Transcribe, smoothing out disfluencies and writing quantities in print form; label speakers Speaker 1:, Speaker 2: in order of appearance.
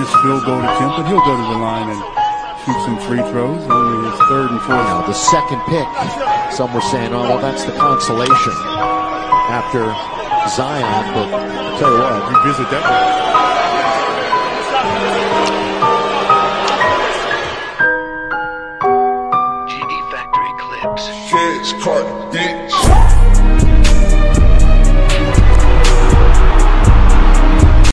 Speaker 1: his field goal attempt, but he'll go to the line and shoot some free throws. Only his third and fourth.
Speaker 2: Now, the second pick, some were saying, oh, well, that's the consolation after Zion, but I'll tell you what.
Speaker 1: Revisit that.
Speaker 3: Kids, cart, bitch.